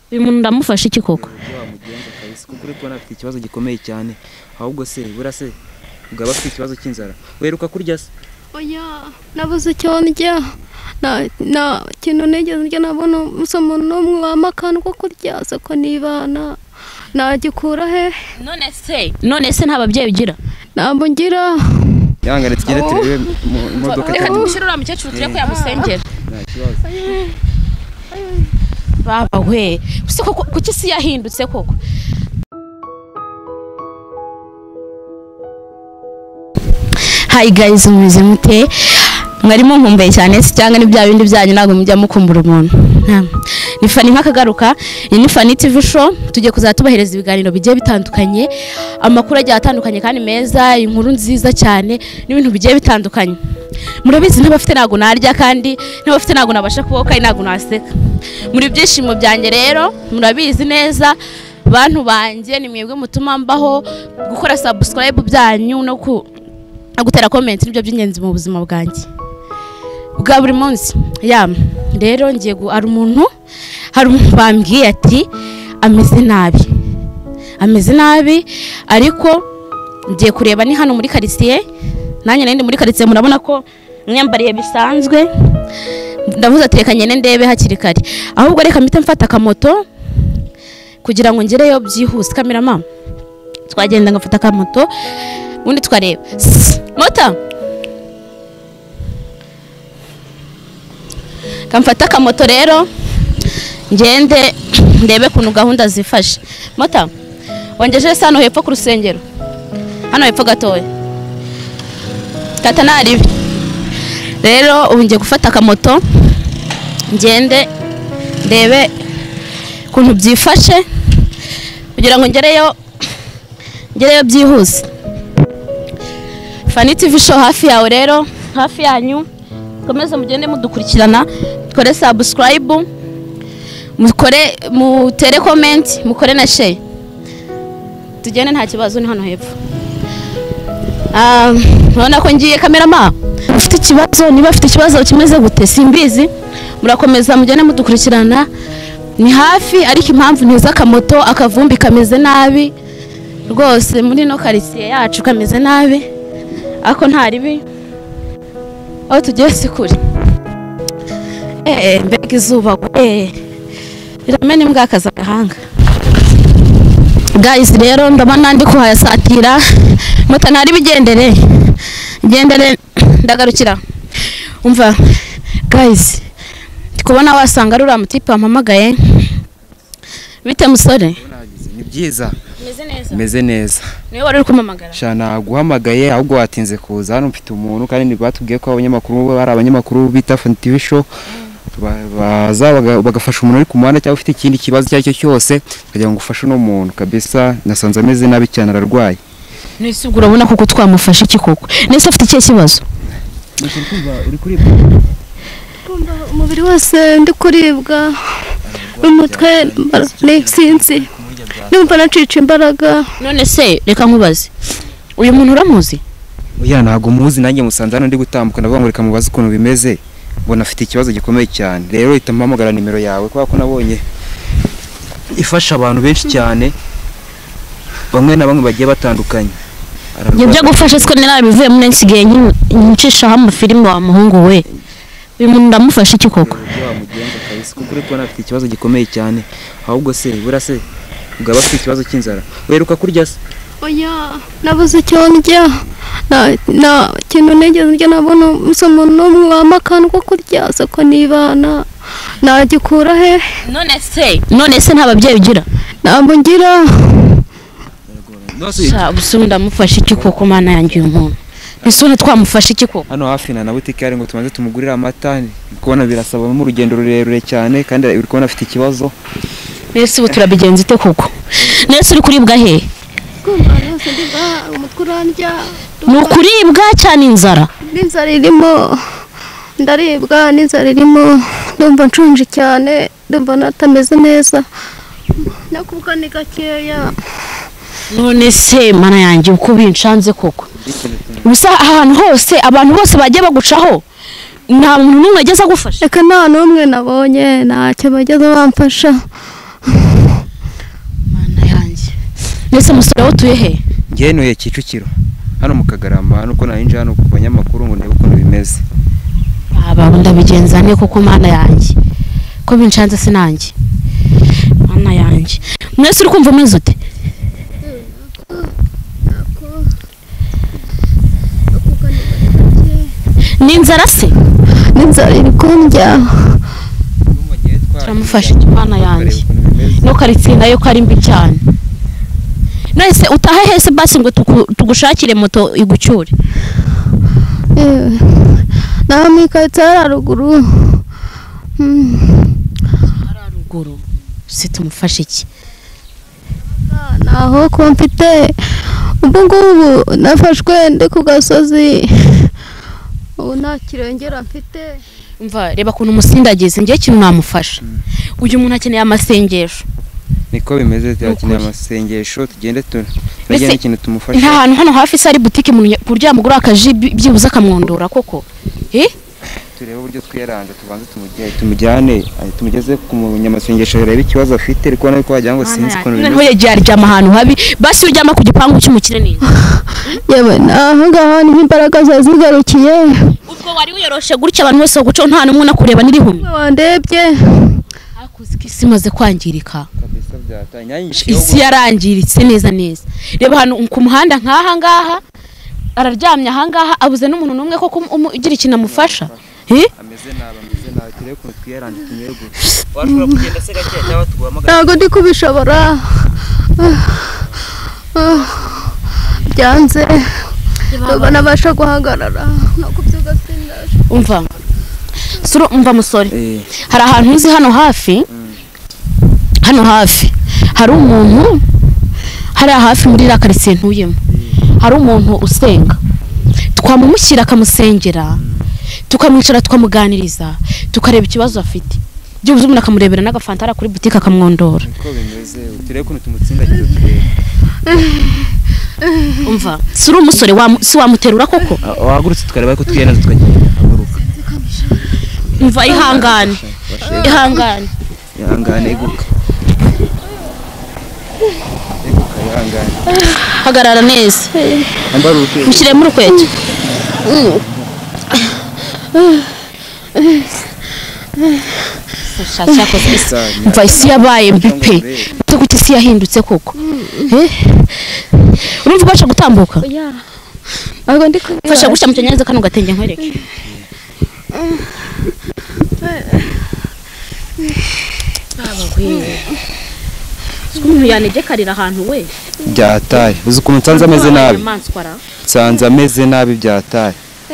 uyu muntu ndamufasha iki koko? Wamugenza kabisa kuko uri kubona afite ikibazo gikomeye cyane. Ahubwo se burase ugaba afite ikibazo cy'inzara. Weruka kurya se? Oya, nabuze icyo ndya. Na kintu nigeze ndya nabona umuntu n'umwe w'amakano ko kurya se ko nibana. Nagikura he? None se nta babyeyi ugira? Ntabwo ngira. Yangare tugere turebe imodoka reka tumushyirura mukecuru tuje ko yamusengera. Nta kibazo. Baba we gusa koko kuki si yahindutse koko? Hi guys, mwize mute? Mwarimo nkumbuye cyane se cyangwa ni bya bindi byanyu ntabwo mujya mukumbura umuntu? Ni Fani nkakagaruka, ni Fani TV show. Tujye kuzatubahereza ibiganiro bigiye bitandukanye, amakuru agiye atandukanye kandi meza, inkuru nziza cyane n'ibintu bigiye bitandukanye. Murabizi ntabafite nago narya kandi ntabafite nago nabasha kuboka kandi nago naseka. Muri byishimo byanjye rero murabizi neza bantu banjye ni mwebwe mutuma mbaho, gukora subscribe byanyu no gutera comment nibyo by'ingenzi mu buzima bwanjye bwa buri munsi. Rero ngiye hari umuntu bambwiye ati ameze nabi ariko ngiye kureba ni hano muri quartier. Nanjye nende muri quartier murabona ko nyambariye bisanzwe, ndavuze ati reka nyene ndebe hakiri kare, ahubwo reka mpita mfata akamoto kugira ngo ngereyo byihuse. Cameraman twagenda ngafata akamoto ubundi twareba mota, kamfata akamoto rero ngende ndebe kuntu gahunda zifashe. Mota wangeje sano hepfo ku rusengero, hano hepfo gatoya katanari. Rero ubu ngiye gufata akamoto ngende ndebe kuntu byifashe kugira ngo ngereyo byihuse. Fani TV show hafi yawe rero, hafi yanyu. Komeza mugende mudukurikirana, mukore subscribe, mutere comment, mukore na share. Tugende nta kibazo, ni hano hepfo. Urabona ko ngiye cameraman. Ufite ikibazo, niba afite ikibazo kimeze gute simbizi, murakomeza mugende mudukurikirana. Ni hafi ariko impamvu ntiza akamoto akavumbi kameze nabi rwose muri no quartier yacu kameze nabi, ako ntaribi aho tugiye sikuri. Mbega izuba iramena imbwa akaza gahanga. Guys rero ndabona ndi kuhayasatira, mota ntari bigendere ndagarukira. Umva guys, kubona wasanga rura mutipe ampamagaye. Bite musore? Ni byiza. Meze neza. Niwe wari kumamagara? Shana guhamagaye ahubwo watinze kuza. Hano mfite umuntu kandi ni batubwiye ko abanyamakuru bari abanyamakuru bita Fani TV show baza bagafasha umuntu uri ku muhanda cyangwa ufite ikindi kibazo cyacyo cyose kugira ngo ufashe no muntu kabisa. Nasanze ameze nabi cyane ararwaye. Nese urabona kuko twamufasha iki koko? Nese afite iki kibazo? Uri kuribwa? Umubiri wose ndi kuribwa, umutwe n'insinzi, numva nacica imbaraga. None se reka nkubaze, uyu muntu uramuzi? Oya ntago muzi, nanjye musanze hano ndi gutambuka ndavuga ngo reka mubaze ukuntu bimeze, mbona afite ikibazo gikomeye cyane. Rero hita mpamagara nimero yawe kubera ko nabonye ifasha abantu benshi cyane, bamwe na bamwe bagiye batandukanye. Ibyo gufasha siko narabivuye mu nsigaye ncisha hamwe filime wa muhungu we. Uyu muntu ndamufasha iki koko? Wamugenza kabisa kuko uri kubona afite ikibazo gikomeye cyane. Ahubwo se burase ugaba afite ikibazo cy'inzara. Weruka kurya se? Oya, nabuze icyo ndya. Na kintu nigeze ndya nabona umuntu n'umwe w'amakano ko kurya se ko nibana. Nagikura he? None se nta babyeyi ugira? Ntabwo ngira. Busumi ndamufasha iki koko mana yanjye uyu muntu? Isone twamufasha iki koko? Hano hafi na butike ari ngo tumaze tumugurira amata, kubona birasaba mu rugendo rurerure cyane kandi uri kubona afite ikibazo. Nese ubu turabigenza ite koko? Nese uri kuribwa he? Ni ukuribwa cyane inzara? N'inzara irimo, ndaribwa n'inzara irimo, ndumva nshonje cyane, ndumva natameze neza, nakuvuga ni gakeya. None se mana yanjye uko binshanze koko? Gusa ahantu hose abantu bose bagiye bagucaho nta muntu n'umwe ageze agufasha? Reka nta n'umwe nabonye, ntacyo bageze bamfasha. mana yanjye nese musore wo tuye he ngenuye Kicukiro hano mu Kagarama nuko narinje hano ku banyamakuru ngo ndebe ukuntu bimeze aba ndabigenza ne kuko mana yanjye ko binshanze sinanjye mana yanjye mwese uri kumva umeze ute n'inzara se n'inzara iri kundya turamufasha imana yanjye no karitsinda yo kari mbi cyane nese utaha hese basi ngo tugushakire moto igucyure na mikatara ruguru ruguru se tumufashe iki naho ko mfite ubu ngubu nafashwe ndi ku gasozi ubu nta kirengera mfite umva reba kuntu umusindagize ngiye kintu namufasha uyu muntu akeneye amasengesho niko bimeze tyakeneye amasengesho tugende turagenda ikintu tumufasha nta hantu hano hafi se ari boutique mu buryo amugura akaji byibuza kamwondora koko turebe uburyo twiranga tubanze tumujyane tumugeze ku munyamasengesho rebe ikibazo afite ariko nako wagira ngo sinzi ko none yagiye aryama ahantu habi basi uryama ku gipangu cy'umukire neza yewe nahangaha ni imbaraga zazigarukiye ubwo wari uyoroshe gutya abantu bose guco nta numwe nakureba nirihumye wandebye akuzi kisi maze kwangirika kabisa byatanye isi yarangiritse neza neza reba hano ku muhanda nkaha ngaha araryamye aha ngaha abuze n'umuntu numwe ko ugira ikintu amufasha ameze nabi turebe ko twiranga tunyego washobora kugenda se gake cyangwa tuguhamagara ntago ndi kubishobora byanze ntabwo nabasha guhagarara no kubyuka sindaje umva musore hari ahantu uzi hano hafi hari umuntu hari hafi muri la quartier ntuyemo hari umuntu usenga twamumushyira akamusengera tukamwicara tukamuganiriza tukareba ikibazo afite byo umuntu akamurebera n'agafantara kuri boutique akamwondora niko bimeze turebe ko tumutsindagiye turebe umva suri umusore si wamuterura koko wagurutse tukareba ko twiyana tukagenda haguruka umva ihangane eguka ihangane hagarara neza mushyiremo urukweto mva isi yabaye mbi pe gute isi yahindutse koko urumva ubasha gutambuka fasha gushyira mu cyanyereza kano gatenge nkwereke umuntu yanegekarira ahantu we byataye uzi ukuntu nsanze ameze nabi nsanze ameze nabi byataye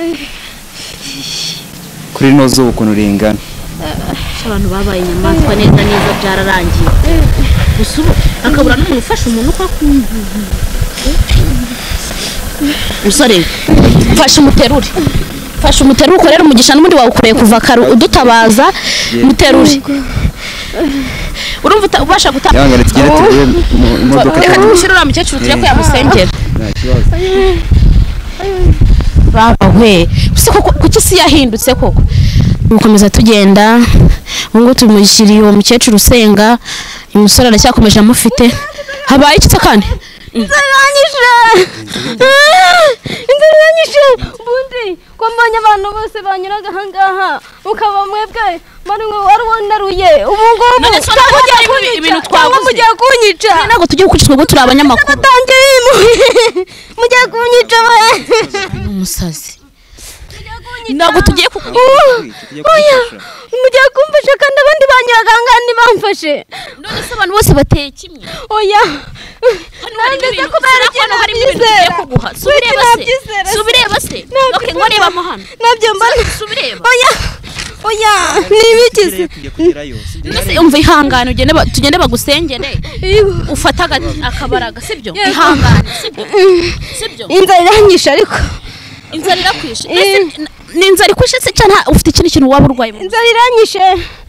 kuri no zuba ukuntu ringana abantu babaye inyamaswa neza byararangiye gusa ubu akabura n'umuntu ufasha umuntu uko akumva musore fasha umuterure ukorera umugisha n'ubundi wawukoreye kuva kare udutabaza muterure urumva ubasha gutanga yangane tugere tugiye imodoka reka tumushyire uriya mukecuru tujye ko yamusengera nta kibazo baba we kuki isi yahindutse koko mukomeza tugenda ngo tumushyiriye uwo mukecuru usenga uyu musore aracyakomeje amufite habaye iki kandi inziranyishe ubundi ko mbonye abantu bose banyuraga ahangaha ukaba mwebwe mari ngo wari wanaruye ubu ngubu ibintu twaguze mugiye kunyica ntabwo tugiye gukurikizwa ngo turi abanyamakuru batangiye mugiye kunyica umusazi ntabwo tugiye mugiye kumfasha kandi abandi banyuraga ahangaha ntibamfashe none se abantu bose bateye kimwe oya nandeze kubera ikintu hari ibintu tugiye kuguha subireba se okay ngo reba mo hano nabyo mbona subireba oya nibikize none umva ihangane tugende bagusengere ufata akabaraga sibyo ihangane sibyo inzara iranyisha ariko inzara irakwishe ni inzara ikwishe se cyane ufite ikindi kintu waba urwaye inzara iranyishe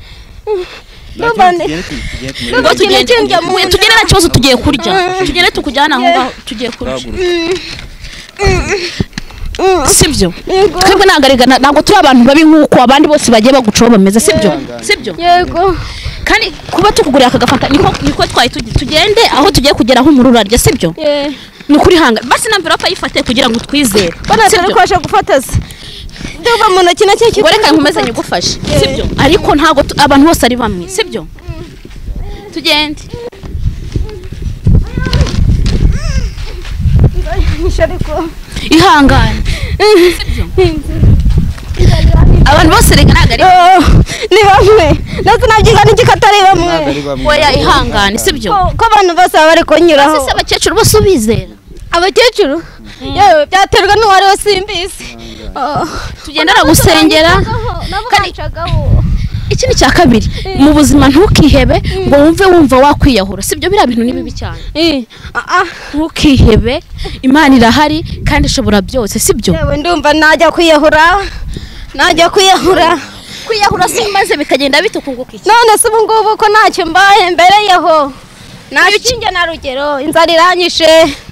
tugere nta kibazo tugiye kurya tugere tukujyana aho ngaho tugiye kurya sibyo twebwe ntabwo turi abantu babi nk'uko abandi bose bagiye bagucaho bameze sibyo yego kandi kuba tukugurira aka gafanta niko twaye tugende aho tugiye kugera aho umururu arya sibyo ni ukuri hanga basi nambira ko ayifate kugira ngo twizere banatari kwasha gufata se ndumva mu ntoki nacyo kigo reka nkomeze nyugufashe sibyo ariko ntabwo abantu bose ari bamwe sibyo tugende ihangane sibyo abantu bose rega ntabwo ari ni bamwe ndetse nabyiga n'igikatari bamwe oya ihangane sibyo ko abantu bose baba bari kunyuraho ese abakecuru bose ubizera abakecuru yewe byaterwa n'uwari we simbizi tugendera gusengera iki ni cya kabiri mu buzima ntukihebe ngo wumva wakwiyahura sibyo biriya bintu ni bibi cyane ntukihebe imana irahari kandi ishobora byose sibyo yewe ndumva najya kwiyahura si maze bikagenda bitukunguka iki none se ubu ngubu ko ntacyo mbaye mbereyeho ntakinge na rugero inzara iranyishe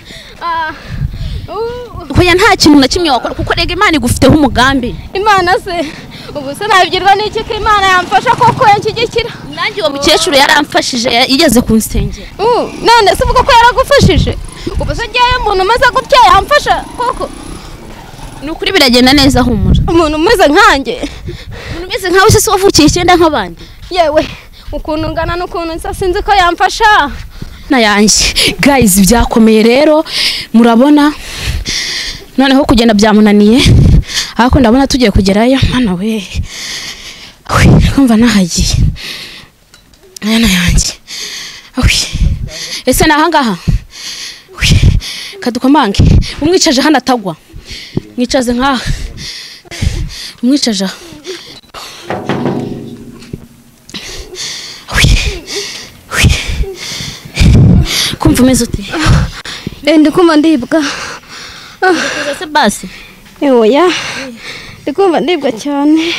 hoya nta kintu na kimwe wakora kuko rega imana igufiteho umugambi imana se ubu se nabigirwa n'iki ko imana yamfasha koko yanshyigikira nanjye uwo mukecuru yaramfashije yigeze kunsengera none se uvuga ko yaragufashije ubu se ngewe umuntu umeze gutya yamfasha koko ni ukuri biragenda neza humura umuntu umeze nkanjye umuntu umeze nkawe se wavukiye icyenda nk'abandi yewe ukuntu ngana n'ukuntu nsa sinzi ko yamfasha nayanjye guys byakomeye rero murabona noneho kugenda byamunaniye ariko ndabona tugiye kugerayo mana we kumva nahagiye nayanjye ese nahangaha kadukomange umwicaje hano atagwa mwicaze nkaha umwicaje kumva umeze ute ndikumva ndibwa ndikuza se basi oya ndikumva ndibwa cyane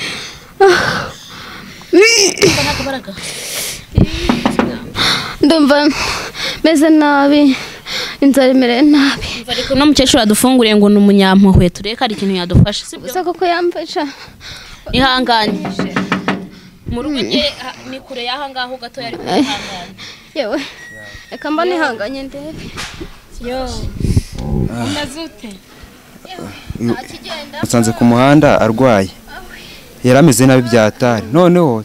ndumva meze nabi inzara imereye nabi ariko no mukecuru adufunguriye ngo ni umunyampuhwe tureka ari ikintu yadufasha gusa koko yamfasha ihangane mu rugo ni kure y'ahangaho gato yari kwihangana yewe reka mba nihanganye ndebe umazute usanze ku muhanda arwaye yari ameze nabi byatari noneho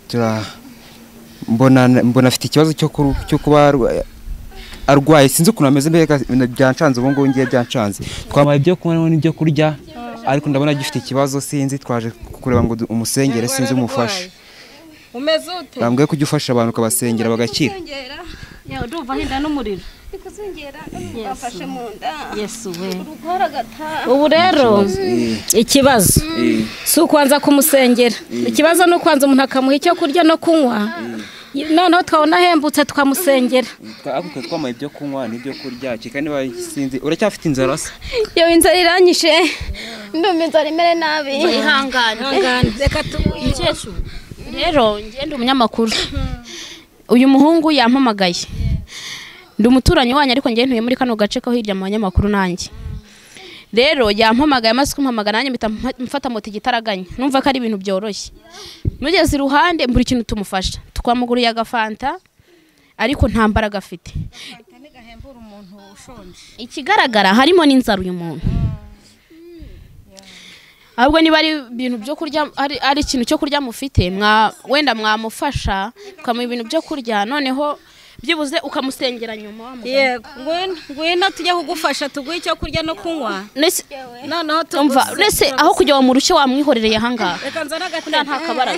mbona afite ikibazo cyo kuba arwaye sinzi ukuntu ameze mbega byancanze ubu ngubu ngiye byancanze twabaye ibyo kunywa n'ibyo kurya ariko ndabona gifite ikibazo sinzi twaje kureba ngo umusengere sinzi umufashe umeze ute bambwiye kujya ufasha abantu ukabasengera bagakira yewe ndumva hinda n'umuriro ikuzengera bafashe mu nda yesu we ubu rero ikibazo si ukwanza kumusengera ikibazo ni ukwanza umuntu akamuha icyo kurya no kunywa noneho twabona ahembutse twamusengera ariko twamaye ibyo kunywa n'ibyo kurya kandi sinzi uracyafite inzara se yewe inzara iranyishe ndumva inzara imere nabi ihangane reka umukecuru rero ngende umunyamakuru uyu muhungu yampamagaye ndi umuturanyi wanyu ariko ngiye ntuye muri kano gace ko hirya mu banyamakuru nanjye rero yampamagaye amaze kumpamagara nanjye mpita mfata moto igitaraganya numva ko ari ibintu byoroshye mugeze iruhande mbura ikintu tumufasha twamuguriye agafanta ariko nta mbaraga afite ikigaragara harimo n'inzara uyu muntu ahubwo niba ari ibintu byo kurya ari ikintu cyo kurya mufite wenda mwamufasha ukamuha ibintu byo kurya noneho byibuze ukamusengera nyuma yego ngwino tujya kugufasha tuguhe icyo kurya no kunywa noneho tumva nese aho kujya mu ruce wamwihorereye ahangaha reka nzana agatebe nta kabaraga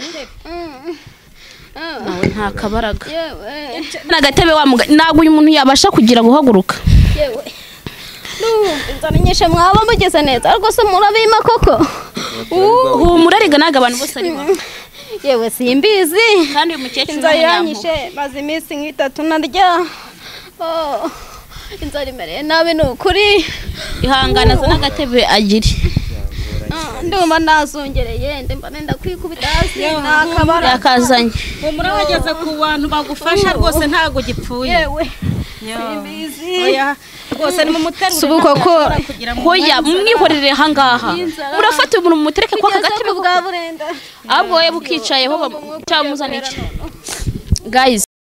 nawe nta kabaraga n'agatebe ntabwo uyu muntu yabasha kugira guhaguruka yewe inzara nyinshi mwaba mugeze neza ariko se murabima koko humura rega ntabwo abantu bose ari bamwe yewe simbizi kandi uyu mukecuru inzara iranyishe maze iminsi nk'itatu narya inzara imereye nabi ni ukuri ihangana za n'agatebe agire ndumva nazongereye ndumva nenda kwikubita hasi nakabara yakazanye humura wageze ku bantu bagufasha rwose ntago gipfuye yewe oya rwose ni mu muterure subuko ko hoya mwihorere hangaha murafata umuntu mutereke kwa kagati bwa burenda ahubwo wowe bukicayeho cyamuzana iki guys